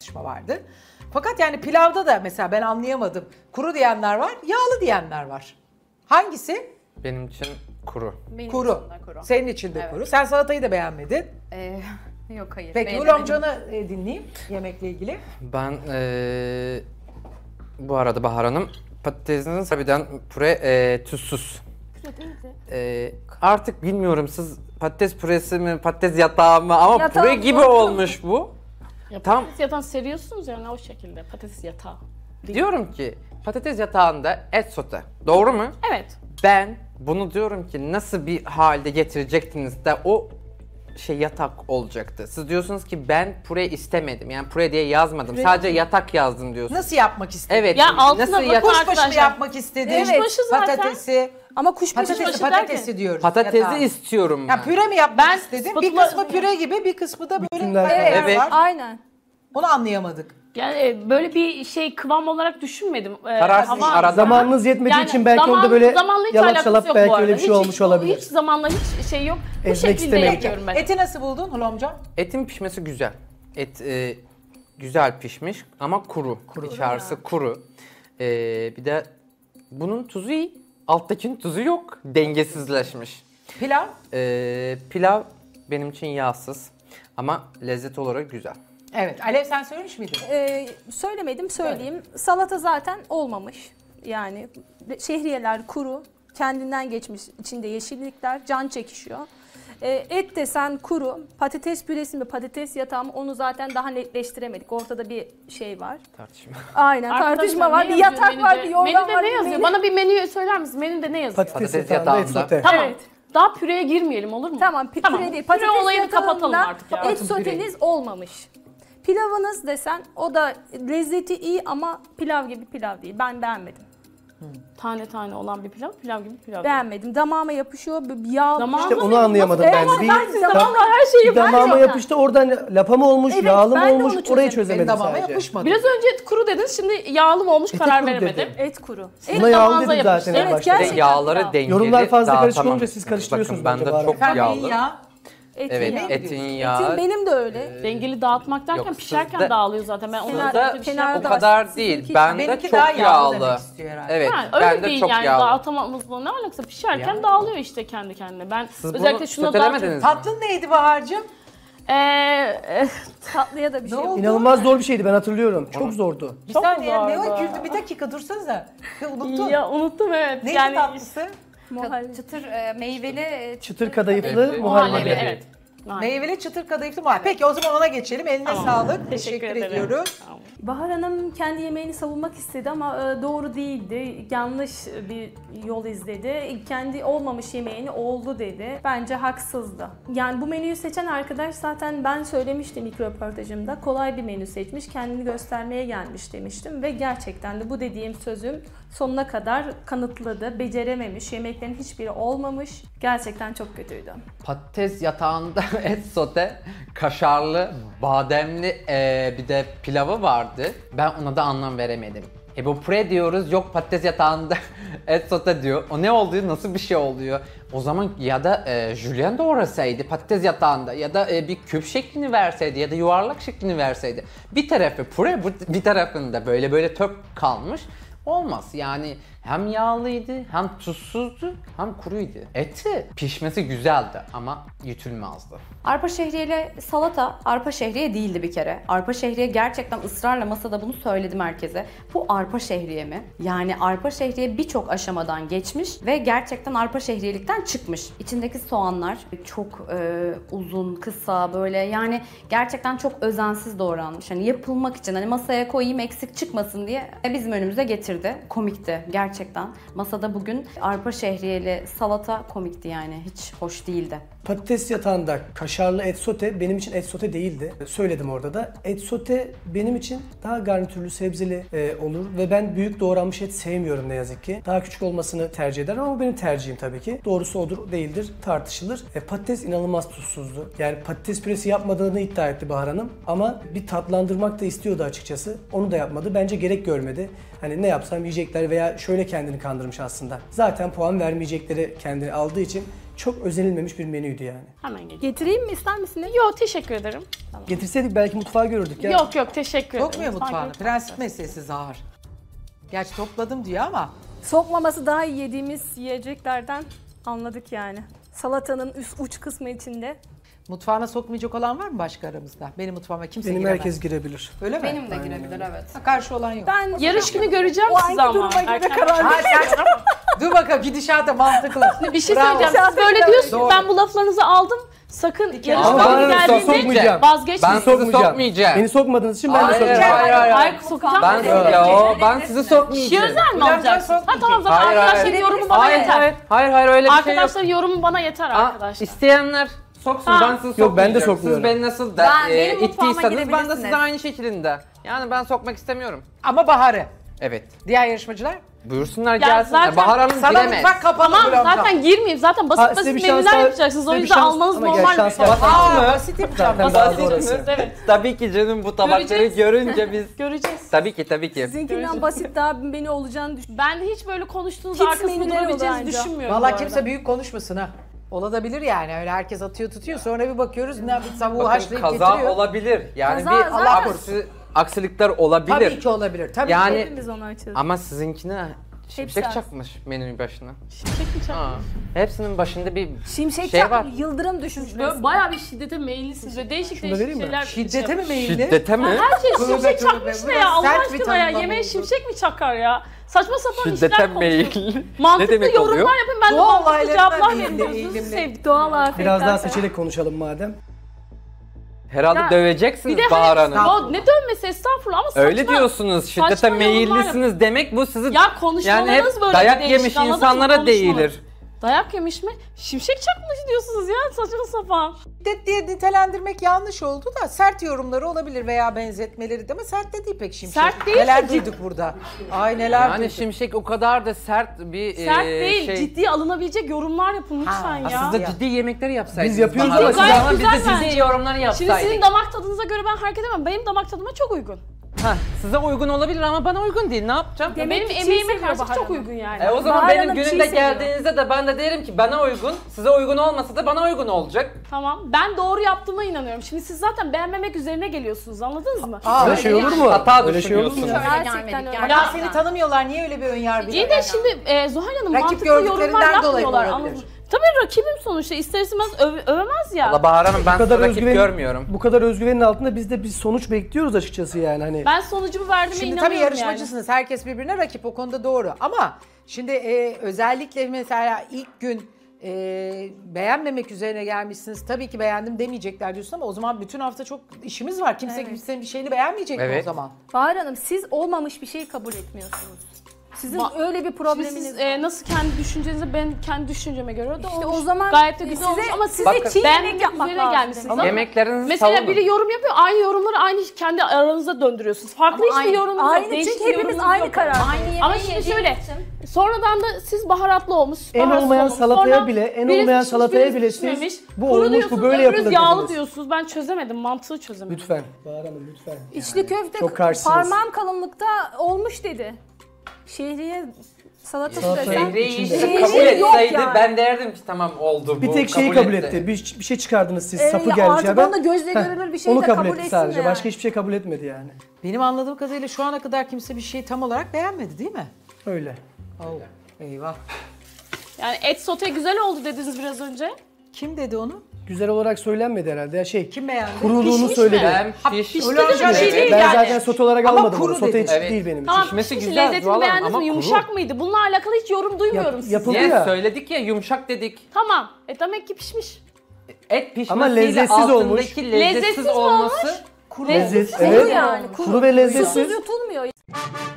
tartışma vardı. Fakat yani pilavda da mesela ben anlayamadım. Kuru diyenler var, yağlı diyenler var. Hangisi? Benim için kuru. Benim Kuru. için de kuru. Senin için de Evet. kuru. Sen salatayı da beğenmedin. Yok hayır. Peki beğenemedim. Hulomcan'ı dinleyeyim yemekle ilgili. Ben bu arada Bahar Hanım patatesiniz harbiden püre tuzsuz. Artık bilmiyorum siz patates püresi mi patates yatağı mı ama Yatağı püre gibi mı? olmuş bu. Ya Tam- patates yatağı seviyorsunuz yani o şekilde patates yatağı. Diyorum ki patates yatağında et sote. Doğru mu? Evet. Ben bunu diyorum ki nasıl bir halde getirecektiniz de o şey yatak olacaktı. Siz diyorsunuz ki ben püre istemedim. Yani püre diye yazmadım. Sadece yatak yazdım diyorsunuz. Nasıl yapmak istedin? Evet. Ya altına nasıl bakın yatak? Kuşbaşı mı arkadaşlar. yapmak istedin? Evet. Kuşbaşı zaten. Patatesi. Ama kuşbaşı Patatesi diyoruz. Patatesi yatağa. istiyorum ben. Ya püre mi yapmak Ben istedin? Bir spatula- kısmı püre gibi, bir kısmı da böyle Bütünler karabiber Evet. var. Aynen. Onu anlayamadık. Yani böyle bir şey kıvam olarak düşünmedim. Kararsız Ama- arada. Zamanınız yetmediği Yani için belki orada böyle zamanla hiç yalap alakası şalap yok belki bu arada. öyle bir şey olmuş olabilir. Hiç zamanla hiç şey yok. Bu Ezmek şekilde istemedim. yapıyorum ben. Eti nasıl buldun Hulomcan? Etin pişmesi güzel. Et güzel pişmiş ama kuru. İçerisi kuru. Bir de bunun tuzu iyi. Alttakinin tuzu yok. Dengesizleşmiş. Pilav? Pilav benim için yağsız ama lezzet olarak güzel. Evet. Alev sen söylemiş miydin? Söylemedim, söyleyeyim. Salata zaten olmamış. Yani şehriyeler kuru, kendinden geçmiş, içinde yeşillikler, can çekişiyor. Et desen kuru, patates püresi mi, patates yatağı mı onu zaten daha netleştiremedik. Ortada bir şey var. Tartışma. Aynen, Arkadaşlar, tartışma ne var, bir yazıyor yatak var, bir yorgan menüde var. ne bir yazıyor? menü. Bana bir menüyü söyler misin? Menüde ne yazıyor? Patates Patates yatağında et yatağında. sote. Tamam. Evet. Daha püreye girmeyelim olur mu? Tamam, püre değil. Patates Püre olayını yatağında kapatalım artık ya. et soteniz olmamış. Pilavınız desen o da lezzeti iyi ama pilav gibi pilav değil. Ben beğenmedim. Tane tane olan bir pilav, pilav gibi pilav. Beğenmedim. Damağıma yapışıyor, bir yağ. Damağına İşte mı onu anlayamadım yapışmaz? ben. Evet, ben damağımla her şeyi Bir damağıma gerçekten. yapıştı oradan lapa mı olmuş, Evet, yağlı mı ben de olmuş onu orayı çözemedim. Benim çözemedim damağıma sadece. yapışmadı. Biraz önce kuru dedin, şimdi yağlı mı olmuş Eti karar kuru veremedim. dedim. Et kuru. Buna yağlı damağınıza dedim zaten yapıştı. en Evet, başta. Ve gerçekten yağları pilav. dengeli. Yorumlar fazla karışık dağıtamam. olunca siz karıştırıyorsunuz Bakın bence bende bari. çok Efendim yağlı. ya. Et Evet, yemeği. etin yağı. Etin benim de öyle. Dengeli dağıtmak derken Yok, pişerken sizde- dağılıyor zaten. Ben onu Kenar- özellikle Sizde bir şey kenarda o var. kadar değil. Sizinki- Bende Benimki çok daha yağlı yağlı. demek istiyor herhalde. Evet, Ha, öyle bende değil çok yani yağlı. dağıtamamızla ne alakası pişerken Yani. dağılıyor işte kendi kendine. Ben Siz özellikle bunu şuna daha çok... sötelemediniz mi? Tatlın neydi Bahar'cığım? Tatlıya da bir şey Ne yok. oldu? İnanılmaz zor bir şeydi ben hatırlıyorum. Çok zordu. Bir Çok saniye zor ne o bu. güldü? Bir dakika dursanıza. Unuttun. Ya unuttum evet. Neydi yani tatlısı? Çıtır meyveli Çıtır kadayıflı Evet. muhallebi. muhallebi evet. Meyveli çıtır kadayıflı muhallebi. Peki o zaman ona geçelim. Eline Tamam. sağlık. Teşekkür Teşekkür ederim. ediyoruz. Tamam. Bahar Hanım kendi yemeğini savunmak istedi ama doğru değildi. Yanlış bir yol izledi. Kendi olmamış yemeğini oldu dedi. Bence haksızdı. Yani bu menüyü seçen arkadaş zaten ben söylemiştim ilk röportajımda. Kolay bir menü seçmiş, kendini göstermeye gelmiş demiştim. Ve gerçekten de bu dediğim sözüm sonuna kadar kanıtladı. Becerememiş, yemeklerin hiçbiri olmamış. Gerçekten çok kötüydü. Patates yatağında et sote, kaşarlı, bademli bir de pilavı vardı. Ben ona da anlam veremedim. Bu püre diyoruz, yok patates yatağında et sote diyor. O ne oluyor, nasıl bir şey oluyor? O zaman ya da jülyen doğrasaydı patates yatağında ya da bir küp şeklini verseydi ya da yuvarlak şeklini verseydi. Bir tarafı püre, bir tarafında böyle tök kalmış. Olmaz yani hem yağlıydı hem tuzsuzdu hem kuruydu. Eti pişmesi güzeldi ama yutulmazdı. Arpa şehriyeli salata arpa şehriye değildi bir kere. Arpa şehriye gerçekten ısrarla masada bunu söyledim herkese. Bu arpa şehriye mi? Yani arpa şehriye birçok aşamadan geçmiş ve gerçekten arpa şehriyelikten çıkmış. İçindeki soğanlar çok uzun, kısa böyle yani gerçekten çok özensiz doğranmış. Hani yapılmak için hani masaya koyayım eksik çıkmasın diye bizim önümüze getirdi. Komikti gerçekten. Masada bugün arpa şehriyeli salata komikti yani hiç hoş değildi. Patates yatağında kaşarlı et sote benim için et sote değildi. Söyledim orada da. Et sote benim için daha garnitürlü sebzeli olur ve ben büyük doğranmış et sevmiyorum ne yazık ki. Daha küçük olmasını tercih ederim ama benim tercihim tabii ki. Doğrusu odur değildir tartışılır. Patates inanılmaz tuzsuzdu. Yani patates püresi yapmadığını iddia etti Bahar Hanım ama bir tatlandırmak da istiyordu açıkçası. Onu da yapmadı. Bence gerek görmedi. Hani ne yapsam yiyecekler veya şöyle kendini kandırmış aslında. Zaten puan vermeyecekleri kendini aldığı için çok özenilmemiş bir menüydü yani. Hemen geliyorum. Getireyim mi, ister misiniz? Yok teşekkür ederim. Getirseydik belki mutfağı görürdük ya. Yok teşekkür ederim. Sokmuyor mutfağına. Prensip meselesi Zahar. Gerçi topladım diyor ama. Sokmaması daha iyi yediğimiz yiyeceklerden anladık yani. Salatanın üst uç kısmı içinde. Mutfağına sokmayacak olan var mı başka aramızda? Benim mutfağıma kimse Benim giremez. herkes girebilir. Öyle mi? Benim de girebilir evet. Karşı olan yok. Ben Yarış günü göreceğim o sizi anki ama. duruma göre Erken- karar Ha, sen... Dur bakalım gidişata mantıklı. Bir şey Bravo. söyleyeceğim. Siz böyle diyorsunuz Doğru. ben bu laflarınızı aldım. Sakın Ama yarışmaya bana geldiğinde sokmayacağım. vazgeçmeyin. Ben sizi sokmayacağım. Beni sokmadığınız için ben de Hayır, sokacağım. hayır. Sokacağım. Ben sizi Kişi sokmayacağım. özel mi Bülent alacaksınız? Can Ha sokmayacak. tamam zaten Hayır, arkadaşların hayır. yorumu bana Hayır, yeter. hayır öyle bir şey yok. Arkadaşların yorumu bana yeter arkadaşlar. İsteyenler soksun, Ha. ben sizi Yok, ben de sokmayacağım. sokmuyorum. Siz beni nasıl Benim mutfağıma ittiyseniz ben de girebilirsiniz. size aynı şekilde. Yani ben sokmak istemiyorum. Ama Bahar'ı. Evet. Diğer yarışmacılar? Buyursunlar Ya gelsinler. zaten Bahar Hanım Sana giremez. mutfak kapalı. Tamam Bülent Can. zaten girmeyeyim. Zaten basit size bir basit şans menüler daha- yapacaksınız. O size bir yüzden şans- almanız ama gel, normal bir şans şey. var. Aa, basit yapacağım. Zaten Basit. bazı orası. Evet. Tabii ki canım bu tabakları Göreceğiz. görünce biz... Göreceğiz. Tabii ki. sizinkinden basit daha menü olacağını düşünüyorum. Ben de hiç böyle konuştuğunuz Hiç arkasında menüler durabileceğinizi oldu anca. düşünmüyorum. bu Valla arada. kimse büyük konuşmasın ha. Olabilir yani. Öyle herkes atıyor tutuyor. Sonra bir bakıyoruz ne tavuğu Bakın haşlayıp kaza getiriyor. olabilir. Yani Kaza bir zaten- aksilikler olabilir. Tabii ki olabilir. Tabii Yani- ki. Hepimiz onu açıyoruz. Ama sizinkine şimşek az. çakmış menünün başına. Şimşek mi çakmış? Aa, hepsinin başında bir Şimşek şey çak, var. yıldırım düşmüş. Böyle bayağı bir şiddete meyillisiniz ve değişik vereyim değişik mi? şeyler. Şiddete mi meyilli? Şiddete mi? Her şey Tövbe şimşek tövbe, çakmış bu ne da ya Allah sert bir aşkına ya tanımlama yemeğe oldu. şimşek mi çakar ya? Saçma sapan Şiddete işler konuşuyorsunuz. meyil. Ne Mantıklı demek yorumlar oluyor? yapın ben de Doğal mantıklı olaylarına cevaplar meyilli, veriyorum. Gözünüzü eğilimli. sevdim. Doğal afetler. Biraz daha seçerek konuşalım madem. Herhalde Ya, döveceksiniz Bir de Bahar hani, Hanım. ne dövmesi estağfurullah ama saçma. Öyle diyorsunuz. Şiddete saçma yorumlar meyillisiniz demek bu sizi Ya yani konuşmalarınız hep böyle dayak değişik, yemiş anladın mı? insanlara Konuşmalar. değilir. Dayak yemiş mi? Şimşek çakmış diyorsunuz ya saçma sapan. Şiddet diye nitelendirmek yanlış oldu da sert yorumları olabilir veya benzetmeleri de ama sert de değil pek şimşek. Sert değil Neler ki. duyduk burada. Ay neler Yani duyduk. şimşek o kadar da sert bir Sert değil, şey. ciddiye alınabilecek yorumlar yapın lütfen Ha, ya. Siz de ciddi yemekler yapsaydınız. Biz yapıyoruz bana. ama Siz siz- ama biz de Gayet güzel ciddi bence. yorumlar Şimdi yapsaydık. sizin damak tadınıza göre ben hareket edemem. Benim damak tadıma çok uygun. Heh, size uygun olabilir ama bana uygun değil. Ne yapacağım? Demek Benim ki çiğ emeğime seviyor karşı Bahar çok Hanım. uygun yani. O zaman Bahar benim Hanım çiğ günümde seviyor. geldiğinizde de ben de derim ki bana uygun, size uygun olmasa da bana uygun olacak. Tamam. Ben doğru yaptığıma inanıyorum. Şimdi siz zaten beğenmemek üzerine geliyorsunuz. Anladınız mı? Aa, Öyle şey olur mu? Hata Öyle şey olur mu? düşünüyorsunuz. Şöyle Gerçekten gelmedik öyle. Ya gerçekten. seni tanımıyorlar niye öyle bir önyargı? İyi de şimdi Zuhal Hanım Rakip mantıklı gördüklerinden yorumlar dolayı yapmıyorlar. olabilir. Anladın mı? Tabii rakibim sonuçta. İster istemez övemez ya. Valla Bahar Hanım ben Bu kadar size rakip özgüven, görmüyorum. bu kadar özgüvenin altında biz de bir sonuç bekliyoruz açıkçası yani hani. Ben sonucumu verdiğime Şimdi inanıyorum tabii yarışmacısınız. Herkes birbirine rakip o konuda doğru. Ama şimdi özellikle mesela ilk gün beğenmemek üzerine gelmişsiniz. Tabii ki beğendim demeyecekler diyorsun ama o zaman bütün hafta çok işimiz var. Kimse kimsenin bir şeyini beğenmeyecek mi o Evet. zaman? Bahar Hanım siz olmamış bir şeyi kabul etmiyorsunuz. Sizin öyle bir Şimdi probleminiz siz var. nasıl kendi düşüncenizi ben kendi düşünceme göre de İşte olmuş. o zaman gayet de güzel size- olmuş ama siz Bakın- çiğ beğenmemek yemek yapmak üzerine lazım gelmişsiniz. demek. Ama Yemeklerinizi mesela savunun. biri yorum yapıyor, aynı yorumları aynı kendi aranızda döndürüyorsunuz. Farklı Ama hiçbir yorumunuz yok. Aynı değişik çünkü bir hepimiz yorumunuz aynı yok. karar. Aynı yemeği Ama şimdi yediğimiz şöyle, için- sonradan da siz baharatlı olmuş, En baharatsız olmayan olmuş. salataya Sonra bile, en birisi olmayan pişmiş, salataya birisi bile siz pişmemiş. bu Kuru olmuş, bu diyorsunuz, böyle öbürünüz yapılır yağlı dediniz. diyorsunuz. Ben çözemedim, mantığı çözemedim. Lütfen. Bahar Hanım lütfen. İçli köfte Çok karşısınız. parmağım kalınlıkta olmuş dedi. Şehriye salatası Salata- desem. Şehriye İçinde. yiyince Şehriye kabul yok etseydi yani. ben derdim ki tamam oldu bu. Bir tek şeyi kabul etti. Bir şey çıkardınız siz sapı geldi. artık onda gözle görülür bir şey Onu de kabul kabul etti etsin sadece. yani. Başka hiçbir şey kabul etmedi yani. Benim anladığım kadarıyla şu ana kadar kimse bir şeyi tam olarak beğenmedi değil mi? Öyle. Oh, eyvah. Yani et sote güzel oldu dediniz biraz önce. Kim dedi onu? Güzel olarak söylenmedi herhalde. Ya Kim beğendi? kuruluğunu Pişmiş mi? söyledi. Ben piş. pişti Öyle de bir olacak şey evet. değil Ben yani. zaten sote olarak Ama almadım kuru onu. Sote dedi. hiç Evet. değil benim için. Tamam Pişmesi pişmiş, güzel, lezzetini Zuhal Hanım, beğendiniz ama mi? kuru. Yumuşak mıydı? Bununla alakalı hiç yorum duymuyorum sizden. Yapıldı Yes, ya. söyledik ya yumuşak dedik. Tamam. Demek ki pişmiş. Et pişmesiyle Ama lezzetsiz olmuş. altındaki lezzetsiz Lezzetsiz mi olması Lezzet, Kuru evet. yani. Kuru ve lezzetsiz. Susuz yutulmuyor.